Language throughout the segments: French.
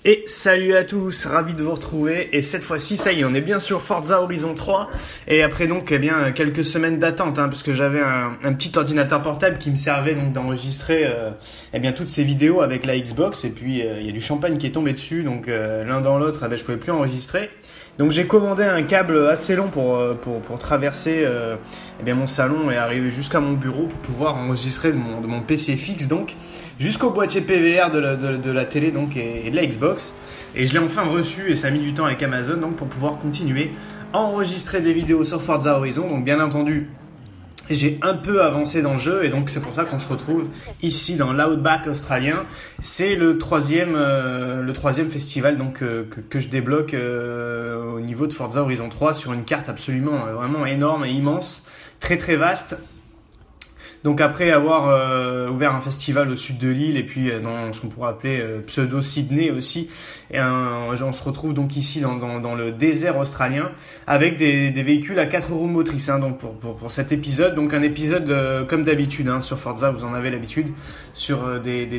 Et salut à tous, ravi de vous retrouver. Et cette fois-ci, ça y est, on est bien sur Forza Horizon 3. Et après donc, quelques semaines d'attente, parce que j'avais un petit ordinateur portable qui me servait donc d'enregistrer toutes ces vidéos avec la Xbox. Et puis il y a du champagne qui est tombé dessus, donc l'un dans l'autre, je pouvais plus enregistrer. Donc j'ai commandé un câble assez long pour traverser mon salon et arriver jusqu'à mon bureau pour pouvoir enregistrer de mon PC fixe donc jusqu'au boîtier PVR de la télé donc et de la Xbox. Et je l'ai enfin reçu et ça a mis du temps avec Amazon donc pour pouvoir continuer à enregistrer des vidéos sur Forza Horizon. Donc bien entendu, j'ai un peu avancé dans le jeu et donc c'est pour ça qu'on se retrouve ici dans l'Outback australien. C'est le troisième festival donc que je débloque au niveau de Forza Horizon 3 sur une carte absolument vraiment énorme et immense, très très vaste. Donc après avoir ouvert un festival au sud de l'île et puis dans ce qu'on pourrait appeler pseudo Sydney aussi, on se retrouve donc ici dans le désert australien avec des véhicules à 4 roues motrices donc pour cet épisode. Donc un épisode comme d'habitude sur Forza, vous en avez l'habitude sur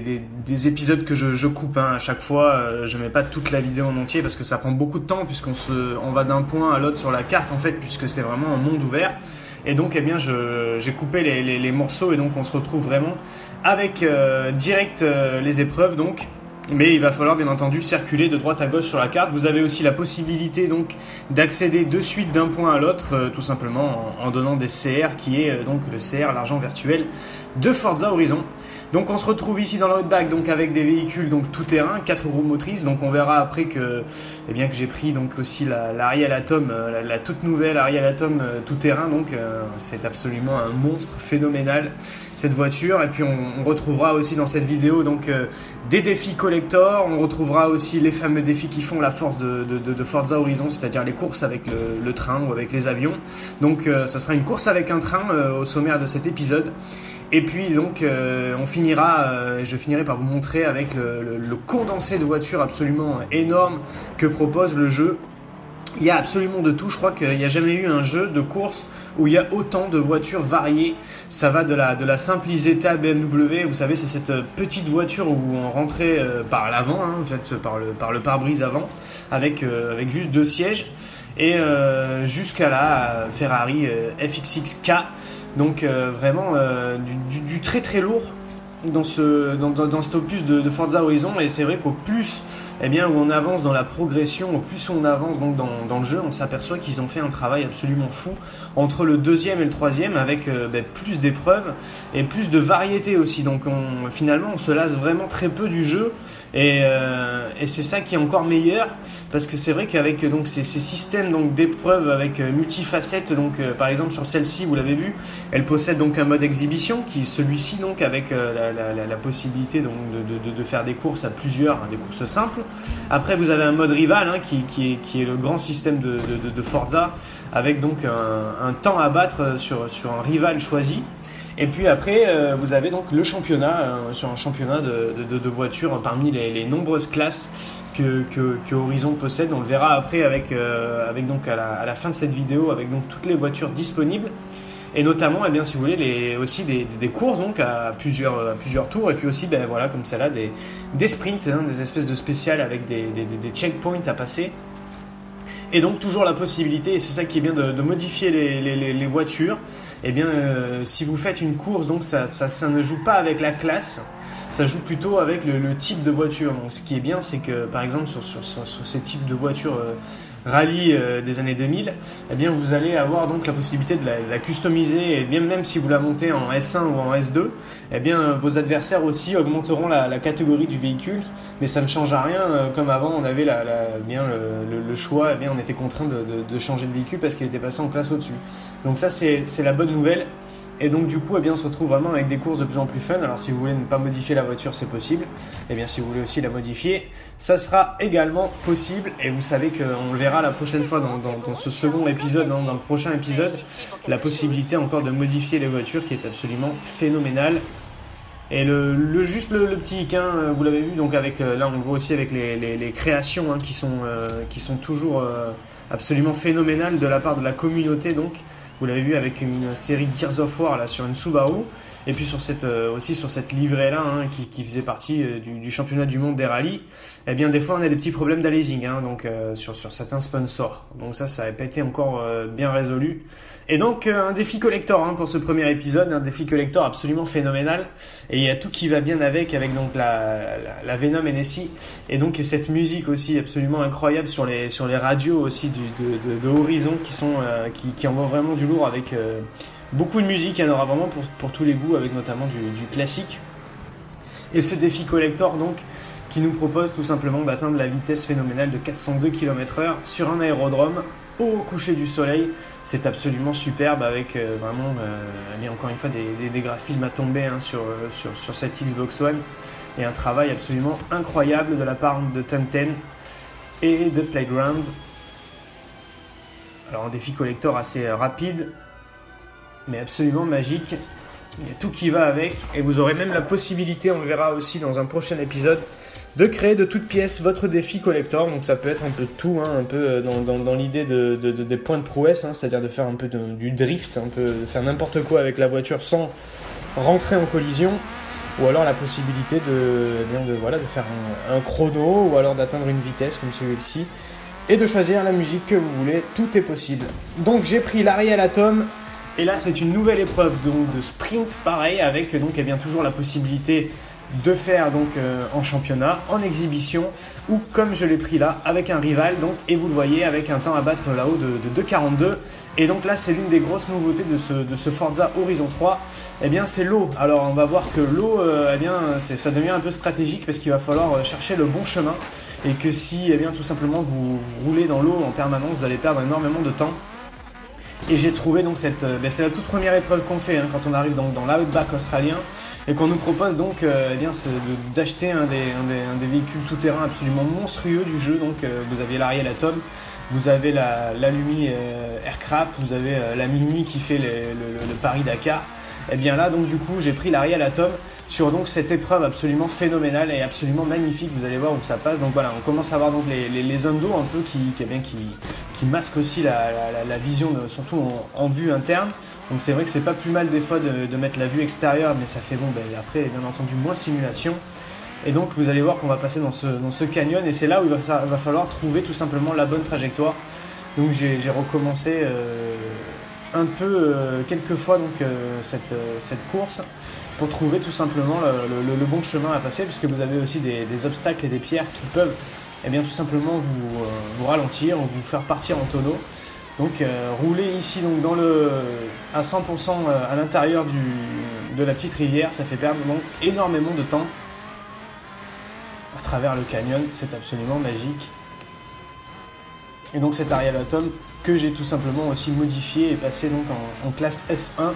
des épisodes que je coupe à chaque fois. Je mets pas toute la vidéo en entier parce que ça prend beaucoup de temps puisqu'on va d'un point à l'autre sur la carte en fait, puisque c'est vraiment un monde ouvert. Et donc j'ai coupé les morceaux et donc on se retrouve vraiment avec direct les épreuves donc. Mais il va falloir bien entendu circuler de droite à gauche sur la carte. Vous avez aussi la possibilité donc d'accéder de suite d'un point à l'autre tout simplement en donnant des CR qui est donc le CR, l'argent virtuel de Forza Horizon. Donc on se retrouve ici dans l'Outback donc avec des véhicules donc tout terrain, 4 roues motrices. Donc on verra après que j'ai pris donc aussi la Ariel Atom, la toute nouvelle Ariel Atom tout terrain. Donc c'est absolument un monstre phénoménal cette voiture. Et puis on retrouvera aussi dans cette vidéo donc des défis collector. On retrouvera aussi les fameux défis qui font la force de Forza Horizon, c'est-à-dire les courses avec le train ou avec les avions. Donc ça sera une course avec un train au sommaire de cet épisode. Et puis donc je finirai par vous montrer avec le condensé de voitures absolument énorme que propose le jeu. Il y a absolument de tout, je crois qu'il n'y a jamais eu un jeu de course où il y a autant de voitures variées. Ça va de la simple Isetta BMW, vous savez c'est cette petite voiture où on rentrait par l'avant, en fait par le pare-brise avant, avec juste 2 sièges, et jusqu'à la Ferrari FXXK. Donc vraiment du très très lourd dans cet opus de Forza Horizon. Et c'est vrai qu'au plus où on avance dans la progression, au plus on avance donc dans le jeu, on s'aperçoit qu'ils ont fait un travail absolument fou entre le deuxième et le troisième avec plus d'épreuves et plus de variété aussi. Donc finalement on se lasse vraiment très peu du jeu et c'est ça qui est encore meilleur, parce que c'est vrai qu'avec donc ces systèmes donc d'épreuves avec multifacettes, donc par exemple sur celle-ci vous l'avez vu, elle possède donc un mode exhibition qui est celui-ci donc avec la possibilité donc de faire des courses à plusieurs, des courses simples. Après vous avez un mode rival qui est le grand système de Forza avec donc un temps à battre sur un rival choisi. Et puis après vous avez donc le championnat sur un championnat de voitures parmi les nombreuses classes que Horizon possède. On le verra après avec donc à la fin de cette vidéo avec donc toutes les voitures disponibles. Et notamment, si vous voulez, aussi des courses donc à plusieurs tours, et puis aussi, comme celle-là, des sprints, des espèces de spéciales avec des checkpoints à passer. Et donc toujours la possibilité, et c'est ça qui est bien, de modifier les voitures. Si vous faites une course, donc ça ne joue pas avec la classe, ça joue plutôt avec le type de voiture. Donc ce qui est bien, c'est que par exemple sur ces types de voitures rallye des années 2000, vous allez avoir donc la possibilité de la customiser, et même si vous la montez en S1 ou en S2, vos adversaires aussi augmenteront la catégorie du véhicule, mais ça ne change à rien. Comme avant on avait le choix, on était contraint de changer de véhicule parce qu'il était passé en classe au-dessus. Donc ça c'est la bonne nouvelle. Et donc du coup on se retrouve vraiment avec des courses de plus en plus fun. Alors si vous voulez ne pas modifier la voiture, c'est possible. Si vous voulez aussi la modifier, ça sera également possible. Et vous savez qu'on le verra la prochaine fois dans ce second épisode, dans le prochain épisode, la possibilité encore de modifier les voitures qui est absolument phénoménale. Et le petit hic, vous l'avez vu, donc avec là on le voit aussi avec les créations qui sont toujours absolument phénoménales de la part de la communauté. Donc vous l'avez vu avec une série Gears of War là, sur une Subaru. Et puis aussi sur cette livrée-là, hein, qui faisait partie du championnat du monde des rallyes, eh bien des fois on a des petits problèmes d'aliasing, hein, donc sur certains sponsors. Donc ça n'avait pas été encore bien résolu. Et donc un défi collector, hein, pour ce premier épisode, un défi collector absolument phénoménal. Et il y a tout qui va bien avec donc la Venom NSI, et donc cette musique aussi absolument incroyable sur les radios aussi de Horizon qui envoient vraiment du lourd avec beaucoup de musique. Il y en aura vraiment pour tous les goûts, avec notamment du classique. Et ce défi collector donc qui nous propose tout simplement d'atteindre la vitesse phénoménale de 402 km/h sur un aérodrome au coucher du soleil. C'est absolument superbe, avec vraiment encore une fois des graphismes à tomber, hein, sur cette Xbox One, et un travail absolument incroyable de la part de Ten et de Playgrounds. Alors un défi collector assez rapide mais absolument magique. Il y a tout qui va avec, et vous aurez même la possibilité, on le verra aussi dans un prochain épisode, de créer de toutes pièces votre défi collector. Donc ça peut être un peu de tout, hein, un peu dans l'idée des points de prouesse, hein, c'est-à-dire de faire un peu du drift, un peu de faire n'importe quoi avec la voiture sans rentrer en collision, ou alors la possibilité de faire un chrono, ou alors d'atteindre une vitesse comme celui-ci, et de choisir la musique que vous voulez. Tout est possible. Donc j'ai pris l'Ariel Atom. Et là, c'est une nouvelle épreuve donc, de sprint, pareil, avec donc toujours la possibilité de faire donc en championnat, en exhibition, ou comme je l'ai pris là, avec un rival, donc, et vous le voyez, avec un temps à battre là-haut de 2,42. Et donc là, c'est l'une des grosses nouveautés de ce Forza Horizon 3, eh bien c'est l'eau. Alors on va voir que l'eau, ça devient un peu stratégique, parce qu'il va falloir chercher le bon chemin, et que si tout simplement vous roulez dans l'eau en permanence, vous allez perdre énormément de temps. Et j'ai trouvé donc c'est la toute première épreuve qu'on fait, hein, quand on arrive dans l'outback australien, et qu'on nous propose donc d'acheter un des véhicules tout-terrain absolument monstrueux du jeu. Donc vous avez l'Ariel Atom, vous avez la Lumi Aircraft, vous avez la Mini qui fait le Paris-Dakar. Et bien là, donc du coup, j'ai pris l'Ariel Atom sur donc cette épreuve absolument phénoménale et absolument magnifique. Vous allez voir où ça passe. Donc voilà, on commence à avoir donc les zones d'eau un peu qui masquent aussi la vision, surtout en vue interne. Donc c'est vrai que c'est pas plus mal des fois de mettre la vue extérieure, mais ça fait après bien entendu moins simulation. Et donc vous allez voir qu'on va passer dans ce canyon, et c'est là où il va falloir trouver tout simplement la bonne trajectoire. Donc j'ai recommencé un peu quelques fois cette course pour trouver tout simplement le bon chemin à passer, puisque vous avez aussi des obstacles et des pierres qui peuvent tout simplement vous ralentir ou vous faire partir en tonneau. Donc rouler ici donc à 100% à l'intérieur de la petite rivière, ça fait perdre donc énormément de temps à travers le canyon. C'est absolument magique. Et donc cet Ariel Atom que j'ai tout simplement aussi modifié et passé donc en classe S1.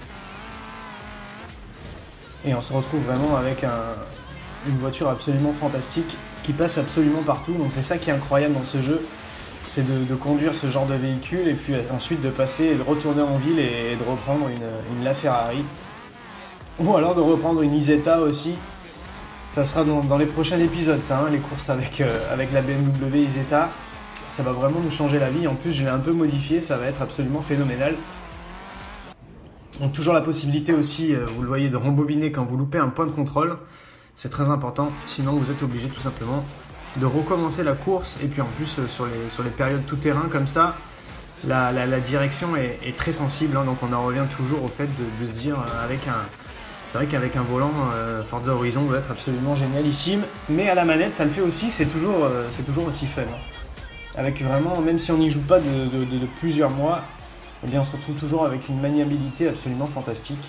Et on se retrouve vraiment avec une voiture absolument fantastique qui passe absolument partout. Donc c'est ça qui est incroyable dans ce jeu, c'est de conduire ce genre de véhicule, et puis ensuite de passer et de retourner en ville et de reprendre une LaFerrari, ou alors de reprendre une Isetta aussi. Ça sera dans les prochains épisodes, ça, hein, les courses avec la BMW Isetta. Ça va vraiment nous changer la vie. En plus, je l'ai un peu modifié, ça va être absolument phénoménal. Donc toujours la possibilité aussi, vous le voyez, de rembobiner quand vous loupez un point de contrôle. C'est très important, sinon vous êtes obligé tout simplement de recommencer la course. Et puis en plus, sur les périodes tout-terrain comme ça, la direction est très sensible, hein. Donc on en revient toujours au fait de se dire, c'est vrai qu'avec un volant, Forza Horizon doit être absolument génialissime. Mais à la manette, ça le fait aussi, c'est toujours aussi fun, hein. Avec vraiment, même si on n'y joue pas de plusieurs mois, eh bien on se retrouve toujours avec une maniabilité absolument fantastique.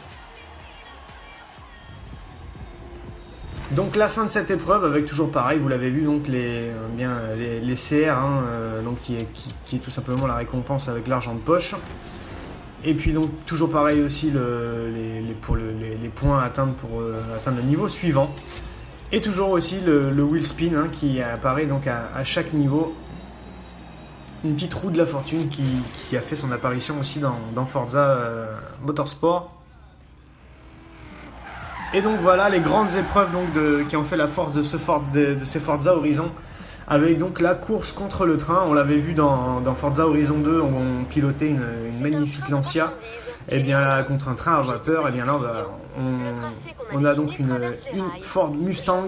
Donc la fin de cette épreuve, avec toujours pareil, vous l'avez vu, donc les CR, hein, donc qui est tout simplement la récompense avec l'argent de poche. Et puis donc toujours pareil aussi les points à atteindre pour atteindre le niveau suivant. Et toujours aussi le wheel spin, hein, qui apparaît donc à chaque niveau. Une petite roue de la fortune qui a fait son apparition aussi dans Forza Motorsport. Et donc voilà les grandes épreuves donc qui ont fait la force de ces Forza Horizon, avec donc la course contre le train. On l'avait vu dans Forza Horizon 2 où on pilotait une magnifique Lancia. Et bien là, contre un train à vapeur, et bien là, on a donc une Ford Mustang.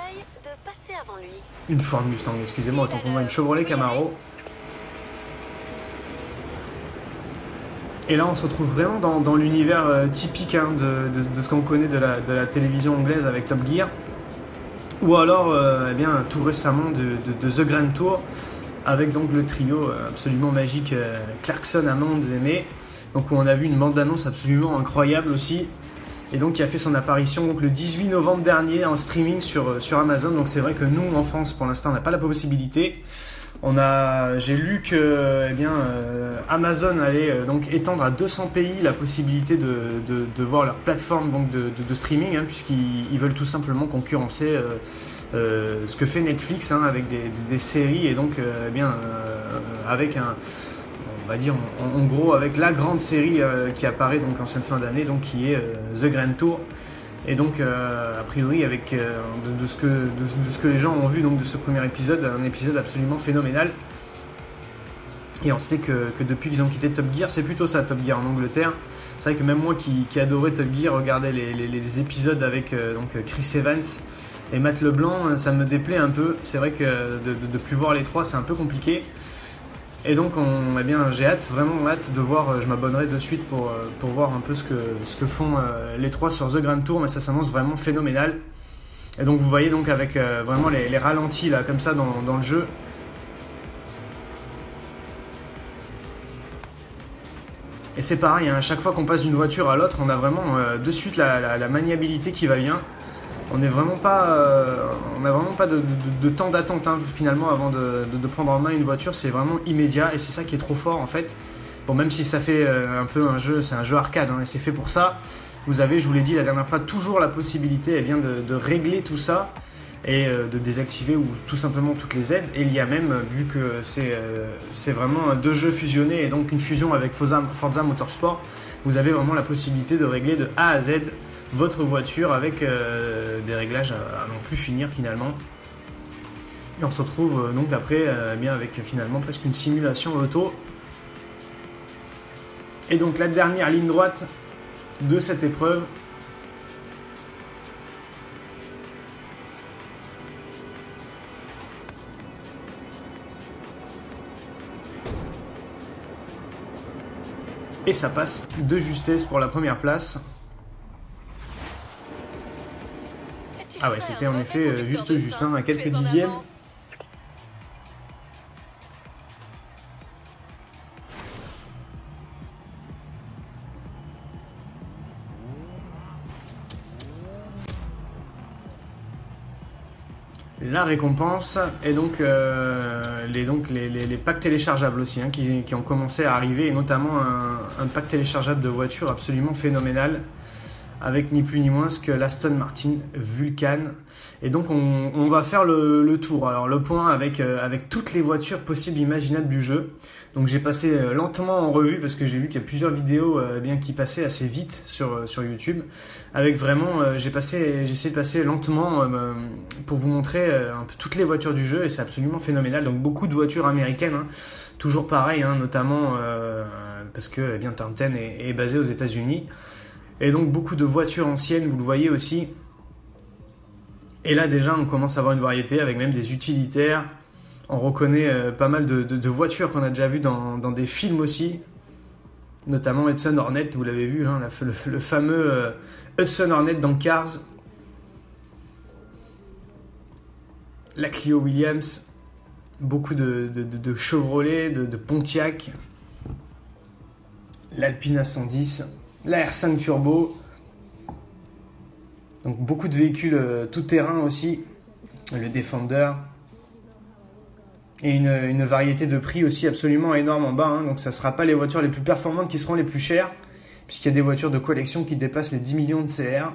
Une Ford Mustang, excusez-moi, autant pour moi, une Chevrolet Camaro. Et là, on se retrouve vraiment dans l'univers typique hein, de ce qu'on connaît de la télévision anglaise avec Top Gear. Ou alors, eh bien, tout récemment de The Grand Tour, avec donc le trio absolument magique Clarkson, Hammond et May. Donc où on a vu une bande-annonce absolument incroyable aussi. Et donc qui a fait son apparition donc, le 18 novembre dernier en streaming sur Amazon. Donc c'est vrai que nous, en France, pour l'instant, on n'a pas la possibilité. J'ai lu que eh bien, Amazon allait donc étendre à 200 pays la possibilité de voir leur plateforme donc, de streaming, hein, puisqu'ils veulent tout simplement concurrencer ce que fait Netflix hein, avec des séries et donc eh bien, avec on va dire en gros avec la grande série qui apparaît donc en cette fin d'année, donc qui est The Grand Tour. Et donc, a priori, avec de ce que les gens ont vu donc, de ce premier épisode, un épisode absolument phénoménal. Et on sait que depuis qu'ils ont quitté Top Gear, c'est plutôt ça, Top Gear en Angleterre. C'est vrai que même moi qui adorais Top Gear, regardais les épisodes avec donc Chris Evans et Matt LeBlanc, ça me déplaît un peu. C'est vrai que de plus voir les trois, c'est un peu compliqué. Et donc, eh bien, j'ai vraiment hâte de voir, je m'abonnerai de suite pour voir un peu ce que font les trois sur The Grand Tour, mais ça s'annonce vraiment phénoménal. Et donc, vous voyez donc avec vraiment les ralentis là, comme ça dans le jeu. Et c'est pareil, hein, à chaque fois qu'on passe d'une voiture à l'autre, on a vraiment de suite la maniabilité qui va bien. On n'a vraiment pas de temps d'attente hein, finalement avant de prendre en main une voiture, c'est vraiment immédiat et c'est ça qui est trop fort en fait. Bon, même si ça fait un peu un jeu, c'est un jeu arcade hein, et c'est fait pour ça, vous avez, je vous l'ai dit la dernière fois, toujours la possibilité eh bien, de régler tout ça et de désactiver ou tout simplement toutes les aides. Et il y a même, vu que c'est vraiment deux jeux fusionnés et donc une fusion avec Forza Motorsport, vous avez vraiment la possibilité de régler de A à Z votre voiture avec des réglages à non plus finir finalement. Et on se retrouve donc après bien avec finalement presque une simulation auto. Et donc la dernière ligne droite de cette épreuve. Et ça passe de justesse pour la première place. Ah ouais, c'était en effet juste hein, à quelques dixièmes. La récompense et donc les packs téléchargeables aussi hein, qui ont commencé à arriver, et notamment un pack téléchargeable de voitures absolument phénoménal avec ni plus ni moins que l'Aston Martin Vulcan. Et donc on va faire le tour, alors le point avec toutes les voitures possibles et imaginables du jeu. Donc j'ai passé lentement en revue parce que j'ai vu qu'il y a plusieurs vidéos bien qui passaient assez vite sur YouTube. Avec vraiment, j'ai essayé de passer lentement pour vous montrer un peu toutes les voitures du jeu et c'est absolument phénoménal. Donc beaucoup de voitures américaines, hein, toujours pareil, hein, notamment parce que eh bien, Turn 10 est basé aux États-Unis. Et donc beaucoup de voitures anciennes, vous le voyez aussi. Et là déjà on commence à avoir une variété avec même des utilitaires. On reconnaît pas mal de voitures qu'on a déjà vues dans des films aussi. Notamment Hudson Hornet, vous l'avez vu, hein, le fameux Hudson Hornet dans Cars. La Clio Williams. Beaucoup de Chevrolet, de Pontiac. L'Alpine A110. La R5 Turbo. Donc beaucoup de véhicules tout-terrain aussi. Le Defender. Et une variété de prix aussi absolument énorme en bas. Hein. Donc ça ne sera pas les voitures les plus performantes qui seront les plus chères. Puisqu'il y a des voitures de collection qui dépassent les 10 millions de CR.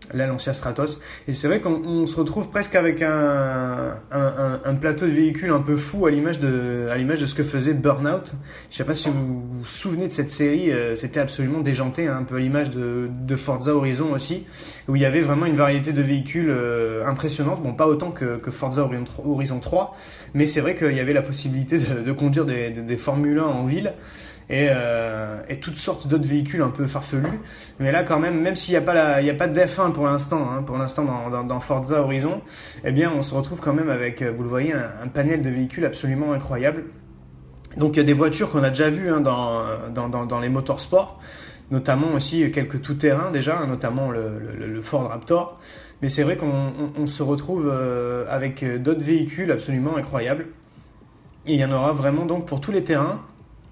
la Lancia Stratos. Et c'est vrai qu'on se retrouve presque avec un plateau de véhicules un peu fou à l'image de ce que faisait Burnout. Je sais pas si vous vous souvenez de cette série, c'était absolument déjanté, hein, un peu à l'image de Forza Horizon aussi, où il y avait vraiment une variété de véhicules impressionnante. Bon, pas autant que Forza Horizon 3, mais c'est vrai qu'il y avait la possibilité de conduire des Formule 1 en ville. Et toutes sortes d'autres véhicules un peu farfelus. Mais là, quand même s'il n'y a pas de F1 pour l'instant, dans Forza Horizon, eh bien, on se retrouve quand même avec, vous le voyez, un panel de véhicules absolument incroyable. Donc, il y a des voitures qu'on a déjà vues dans les motorsports, notamment aussi quelques tout-terrains déjà, notamment le Ford Raptor. Mais c'est vrai qu'on se retrouve avec d'autres véhicules absolument incroyables. Et il y en aura vraiment donc pour tous les terrains.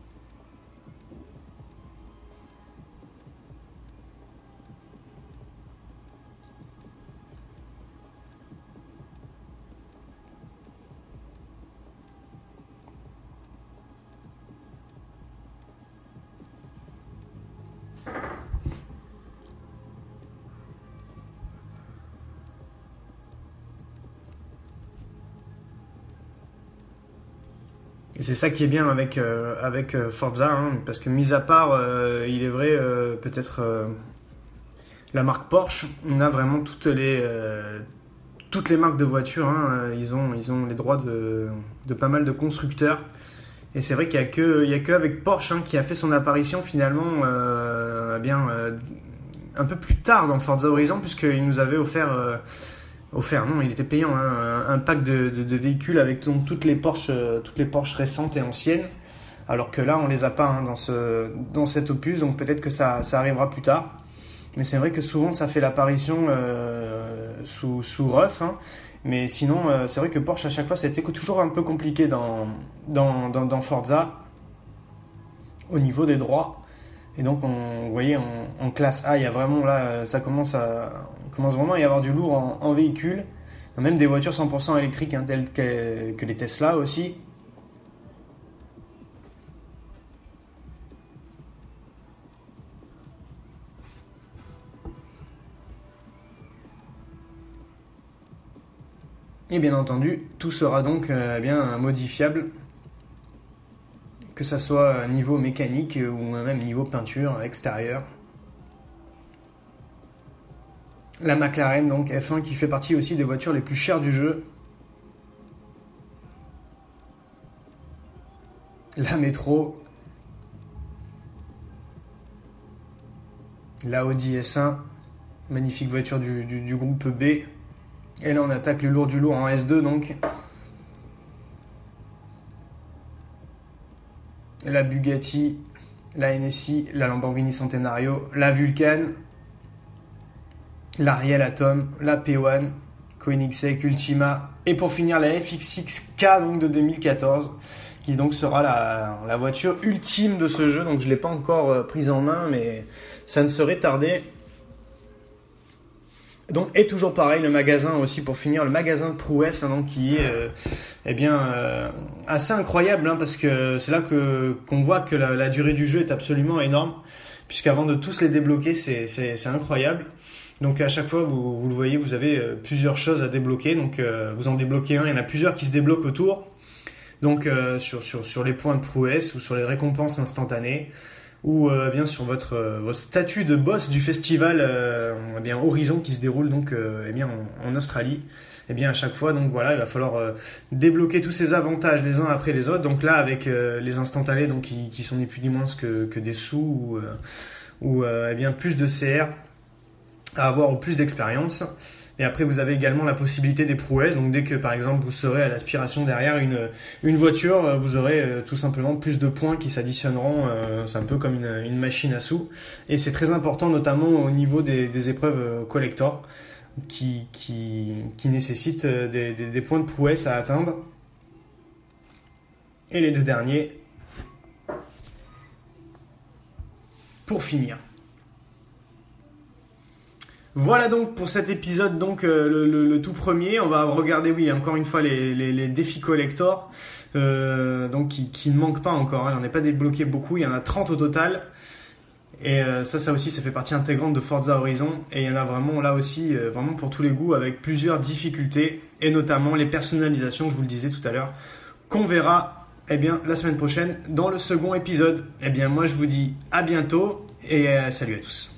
Et c'est ça qui est bien avec Forza, hein, parce que mis à part, il est vrai, peut-être la marque Porsche, on a vraiment toutes les marques de voitures, hein, ils ont les droits de pas mal de constructeurs. Et c'est vrai qu'il y a que avec Porsche, hein, qui a fait son apparition finalement un peu plus tard dans Forza Horizon, puisqu'il nous avait offert, non, il était payant, hein, un pack de véhicules avec donc, toutes les Porsche récentes et anciennes, alors que là on les a pas, hein, dans cet opus, donc peut-être que ça arrivera plus tard. Mais c'est vrai que souvent ça fait l'apparition sous Rough, hein. Mais sinon c'est vrai que Porsche à chaque fois c'était toujours un peu compliqué dans Forza au niveau des droits. Et donc, vous voyez, en classe A, il y a vraiment là, il commence vraiment à y avoir du lourd en véhicule. Même des voitures 100% électriques, hein, telles que les Tesla aussi. Et bien entendu, tout sera donc modifiable, que ça soit niveau mécanique ou même niveau peinture extérieure. La McLaren donc F1 qui fait partie aussi des voitures les plus chères du jeu. La métro. La Audi S1. Magnifique voiture du groupe B. Et là on attaque le lourd du lourd en S2 donc. La Bugatti, la NSI, la Lamborghini Centenario, la Vulcan, la Riel Atom, la P1, Koenigsegg Ultima, et pour finir la FX6K donc de 2014, qui donc sera la voiture ultime de ce jeu. Donc je ne l'ai pas encore prise en main, mais ça ne saurait tarder. Donc, et toujours pareil, le magasin aussi, pour finir, le magasin de prouesse, hein, donc, qui est assez incroyable, hein, parce que c'est là qu'on voit que la durée du jeu est absolument énorme, puisqu'avant de tous les débloquer, c'est incroyable. Donc à chaque fois, vous le voyez, vous avez plusieurs choses à débloquer. Donc vous en débloquez un, il y en a plusieurs qui se débloquent autour. Donc sur les points de prouesse ou sur les récompenses instantanées, ou bien sur votre statut de boss du festival Horizon qui se déroule donc en Australie. Et bien à chaque fois, donc voilà, il va falloir débloquer tous ces avantages les uns après les autres. Donc là avec les instantanés, donc qui sont ni plus ni moins que des sous ou plus de CR à avoir ou plus d'expérience. Et après, vous avez également la possibilité des prouesses. Donc, dès que, par exemple, vous serez à l'aspiration derrière une voiture, vous aurez tout simplement plus de points qui s'additionneront. C'est un peu comme une machine à sous. Et c'est très important, notamment au niveau des épreuves collector, qui nécessitent des points de prouesse à atteindre. Et les deux derniers, pour finir. Voilà donc pour cet épisode, donc le tout premier. On va regarder, oui, encore une fois les défis collector, donc qui ne manquent pas encore, hein. J'en ai pas débloqué beaucoup, il y en a 30 au total. Et ça aussi, ça fait partie intégrante de Forza Horizon. Et il y en a vraiment là aussi, vraiment pour tous les goûts, avec plusieurs difficultés, et notamment les personnalisations, je vous le disais tout à l'heure, qu'on verra la semaine prochaine dans le second épisode. Moi, je vous dis à bientôt et salut à tous.